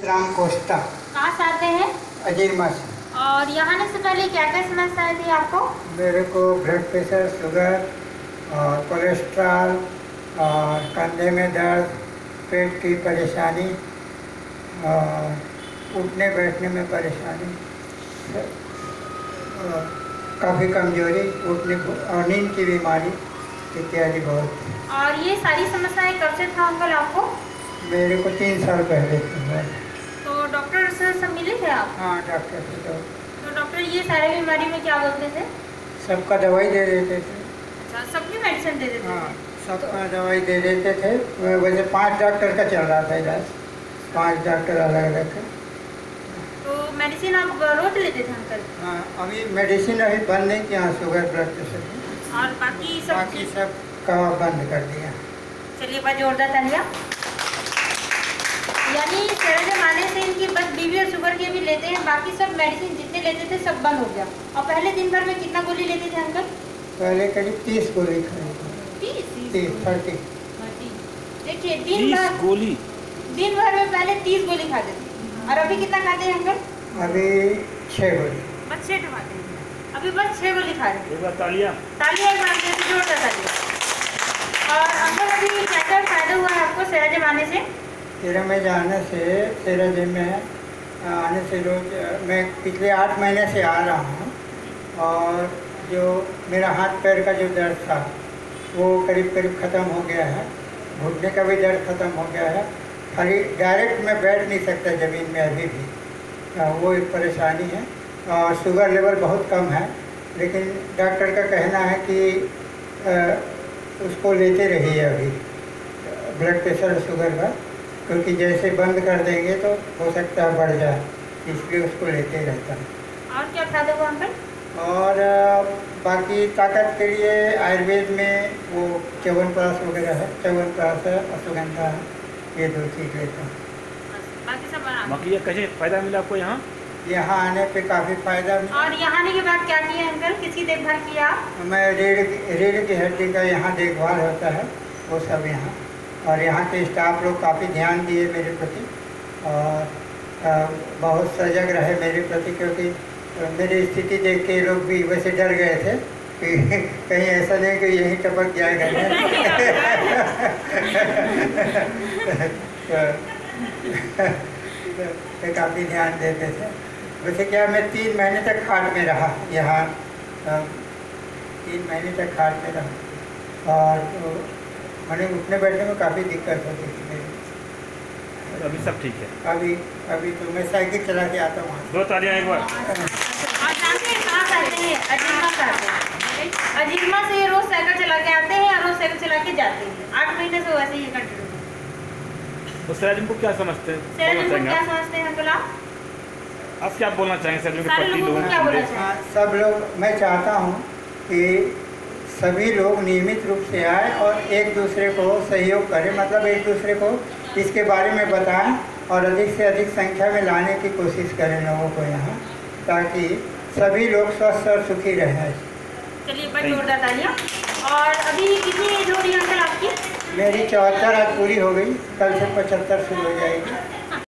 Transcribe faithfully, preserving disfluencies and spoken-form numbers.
Ram Costa. कहाँ से आते हैं? अजीरमा से। और यहाँ आने से पहले क्या क्या समस्याएं थी आपको? मेरे को ब्लड प्रेशर, शुगर और कोलेस्ट्रॉल और कंधे में दर्द, पेट की परेशानी और उठने बैठने में परेशानी, काफ़ी कमजोरी, उठने और नींद की बीमारी इत्यादि बहुत। और ये सारी समस्याएं कब से था अंकल आपको? मेरे को तीन साल पहले हुआ। तो डॉक्टर से सब मिले थे आप? हाँ, डॉक्टर से तो तो डॉक्टर ये सारी बीमारी में क्या बोलते थे? सबका दवाई दे देते थे। अच्छा, सबकी मेडिसिन दे देते थे? हाँ, सबका दवाई दे देते थे। वैसे पांच डॉक्टर का चल रहा था इलाज, पांच डॉक्टर अलग अलग थे। तो मेडिसिन आप रोज लेते थे अंकल? हाँ, अभी मेडिसिन अभी बंद नहीं किया, शुगर ब्लड प्रेशर और बाकी सब बाकी सब का बंद कर दिया। चलिए बस जोरदार तालियां। यानी सेरेजम आने से इनकी बस बीपी और शुगर के भी लेते हैं, बाकी सब मेडिसिन जितने लेते थे सब बंद हो गया। और पहले दिन भर में कितना गोली लेते थे अंकल? पहले करीब तीस गोली खाई थी। तीस थर्टी देखिए दिन भर गोली दिन भर में पहले तीस गोली खाते थे, और अभी कितना खाते हैं अंकल? अभी छः गोली। बस छः खाते हैं, अभी बस छः गोली खा रहे हैं। एक बार तालियां तालियां एक बार से जोरदार तालियां। और अंकल अभी क्या क्या फायदा हुआ है आपको सेरेजम आने से? सेरेजम में जाने से सेरेजम में आने से रोज मैं पिछले आठ महीने से आ रहा हूँ, और जो मेरा हाथ पैर का जो दर्द था वो करीब करीब ख़त्म हो गया है। घुटने का भी दर्द ख़त्म हो गया है। खाली डायरेक्ट मैं बैठ नहीं सकता ज़मीन में अभी भी, वो एक परेशानी है। और शुगर लेवल बहुत कम है, लेकिन डॉक्टर का कहना है कि आ, उसको लेते रहिए अभी ब्लड प्रेशर और शुगर का, क्योंकि जैसे बंद कर देंगे तो हो सकता है बढ़ जाए, इसलिए उसको लेते ही रहता है। और क्या फायदा हुआ अंकल? और बाकी ताकत के लिए आयुर्वेद में वो च्यवनप्राश वगैरह है, च्यवनप्राश है, अश्वगंधा है, ये दो चीज़ लेता हूँ। बाकी सब आराम। बाकी कैसे फ़ायदा मिला आपको यहाँ? यहाँ आने पे काफ़ी फायदा मिला। और यहाँ आने के बाद क्या किया अंकल? किसकी देखभाल किया? मैं रीढ़ रीढ़ की हड्डी का यहाँ देखभाल होता है वो सब यहाँ, और यहाँ के स्टाफ लोग काफ़ी ध्यान दिए मेरे प्रति, और आ, बहुत सजग रहे मेरे प्रति, क्योंकि मेरी स्थिति देख के लोग भी वैसे डर गए थे कि कहीं ऐसा नहीं कि यहीं टपक जाएगा। तो काफ़ी ध्यान देते थे। वैसे क्या मैं तीन महीने तक खाट में रहा यहाँ, तीन महीने तक खाट में रहा, और तो मैंने उठने बैठने में काफ़ी दिक्कत होती थी मेरी। अभी सब ठीक है? अभी अभी तो मैं साइकिल चला के आता हूँ। दो तालियां एक बार। और जानते हैं कहाँ से आते हैं? अजीरमा से आते हैं। अजीरमा से ये रोज साइकिल चला के आते हैं और रोज साइकिल चला के जाते हैं। आठ महीने से वैसे ही कंटिन्यू। तो सेरेजम को क्या समझते हैं? सेरेजम को क्या समझते हैं अंकल आप? आप क्या बोलना चाहेंगे सेरेजम के सारे प्रति लोगों को लोगों क्या बोलना को? चाहिए? सब लोग, मैं चाहता हूँ कि सभी लोग नियमित रूप से आए और एक दूसरे को सहयोग करें, मतलब एक दूसरे को इसके बारे में बताएं और अधिक से अधिक संख्या में लाने की कोशिश करें लोगों को यहाँ, ताकि सभी लोग स्वस्थ और सुखी रहें। चलिए बड़ी जोरदार तालियां। और अभी कितनी एज हो रही है अंकल आपकी? मेरी चौहत्तर आज पूरी हो गई, कल से पचहत्तर शुरू हो जाएगी।